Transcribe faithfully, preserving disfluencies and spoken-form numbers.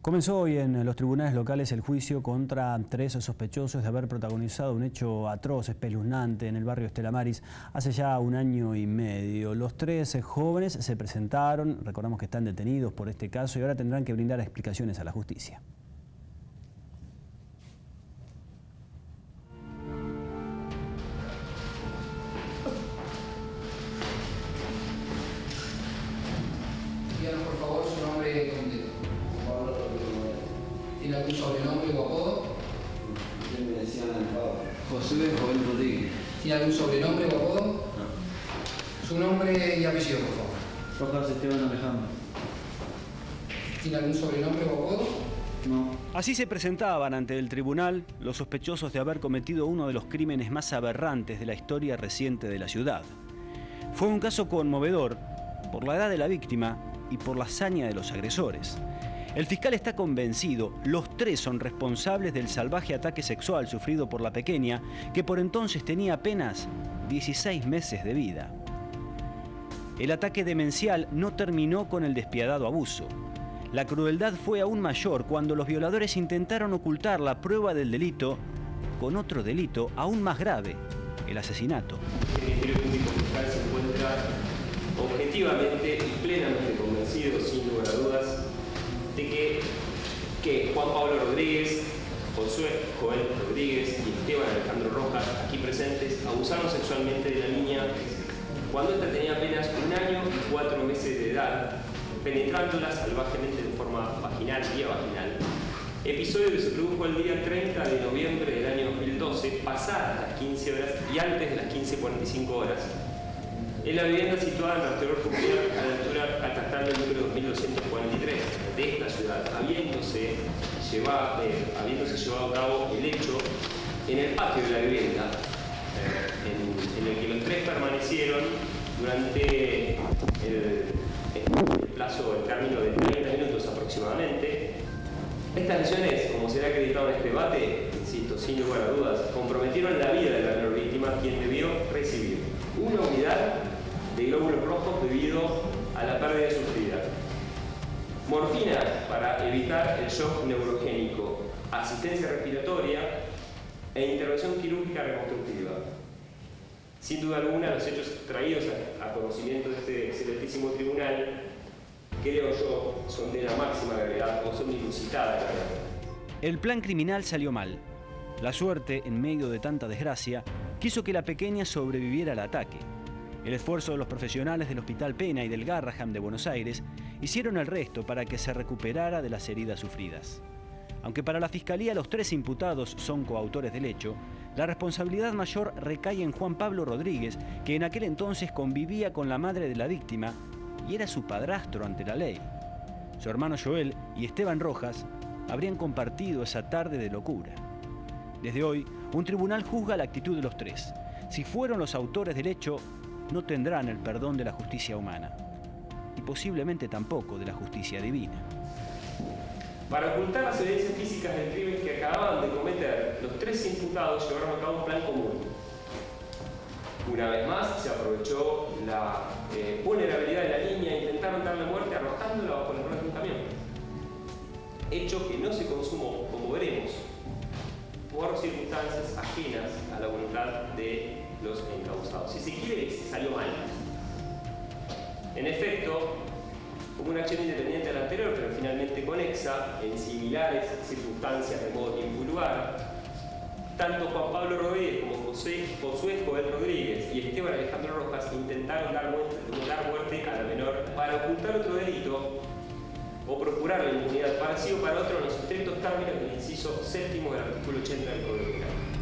Comenzó hoy en los tribunales locales el juicio contra tres sospechosos de haber protagonizado un hecho atroz, espeluznante en el barrio Estela Maris hace ya un año y medio. Los tres jóvenes se presentaron, recordamos que están detenidos por este caso y ahora tendrán que brindar explicaciones a la justicia. Díganos por favor su nombre completo. ¿Tiene algún sobrenombre o apodo? Me decían Josué Joel Rodríguez. ¿Tiene algún sobrenombre o apodo? No. Su nombre y apellido, por favor. Rojas Esteban Alejandro. ¿Tiene algún sobrenombre o apodo? No. Así se presentaban ante el tribunal los sospechosos de haber cometido uno de los crímenes más aberrantes de la historia reciente de la ciudad. Fue un caso conmovedor por la edad de la víctima y por la hazaña de los agresores. El fiscal está convencido, los tres son responsables del salvaje ataque sexual sufrido por la pequeña, que por entonces tenía apenas dieciséis meses de vida. El ataque demencial no terminó con el despiadado abuso. La crueldad fue aún mayor cuando los violadores intentaron ocultar la prueba del delito con otro delito aún más grave, el asesinato. El Ministerio Público Fiscal se encuentra objetivamente y plenamente convencido, sin lugar a dudas, de que, que Juan Pablo Rodríguez, Josué Joel Rodríguez y Esteban Alejandro Rojas, aquí presentes, abusaron sexualmente de la niña cuando ésta tenía apenas un año y cuatro meses de edad, penetrándola salvajemente de forma vaginal, vía vaginal. Episodio que se produjo el día treinta de noviembre del año dos mil doce, pasadas las quince horas y antes de las quince cuarenta y cinco horas, en la vivienda situada en la anterior comunidad a la altura catastral del número dos mil doscientos cuarenta y tres de esta ciudad, habiéndose llevado, eh, habiéndose llevado a cabo el hecho en el patio de la vivienda, eh, en, en el que los tres permanecieron durante el, el plazo, el término de treinta minutos aproximadamente. Estas lesiones, como será acreditado en este debate, insisto, sin lugar a dudas, comprometieron la vida de la menor víctima, quien debió recibir una unidad de glóbulos rojos debido a la pérdida sufrida, morfina para evitar el shock neurogénico, asistencia respiratoria e intervención quirúrgica reconstructiva. Sin duda alguna, los hechos traídos a, a conocimiento de este excelentísimo tribunal, creo yo, son de la máxima gravedad o son de inusitada gravedad. El plan criminal salió mal. La suerte, en medio de tanta desgracia, quiso que la pequeña sobreviviera al ataque. El esfuerzo de los profesionales del Hospital Pena y del Garrahan de Buenos Aires hicieron el resto para que se recuperara de las heridas sufridas. Aunque para la Fiscalía los tres imputados son coautores del hecho, la responsabilidad mayor recae en Juan Pablo Rodríguez, que en aquel entonces convivía con la madre de la víctima y era su padrastro ante la ley. Su hermano Joel y Esteban Rojas habrían compartido esa tarde de locura. Desde hoy, un tribunal juzga la actitud de los tres. Si fueron los autores del hecho, no tendrán el perdón de la justicia humana. Y posiblemente tampoco de la justicia divina. Para ocultar las evidencias físicas del crimen que acababan de cometer, los tres imputados llevaron a cabo un plan común. Una vez más, se aprovechó la eh, vulnerabilidad de la niña e intentaron darle muerte arrojándola bajo el ruedas de un camión. Hecho que no se consumó, como veremos, por circunstancias ajenas a la voluntad de los encausados. Si se quiere, se salió mal. En efecto, como una acción independiente de la anterior, pero finalmente conexa, en similares circunstancias de modo invulgar, tanto Juan Pablo Rodríguez como José, Josué Joel Rodríguez y Esteban Alejandro Rojas intentaron dar muerte, dar muerte a la menor para ocultar otro delito o procurar la impunidad para sí o para otro en los estrictos términos del inciso séptimo del artículo ochenta del Código Penal.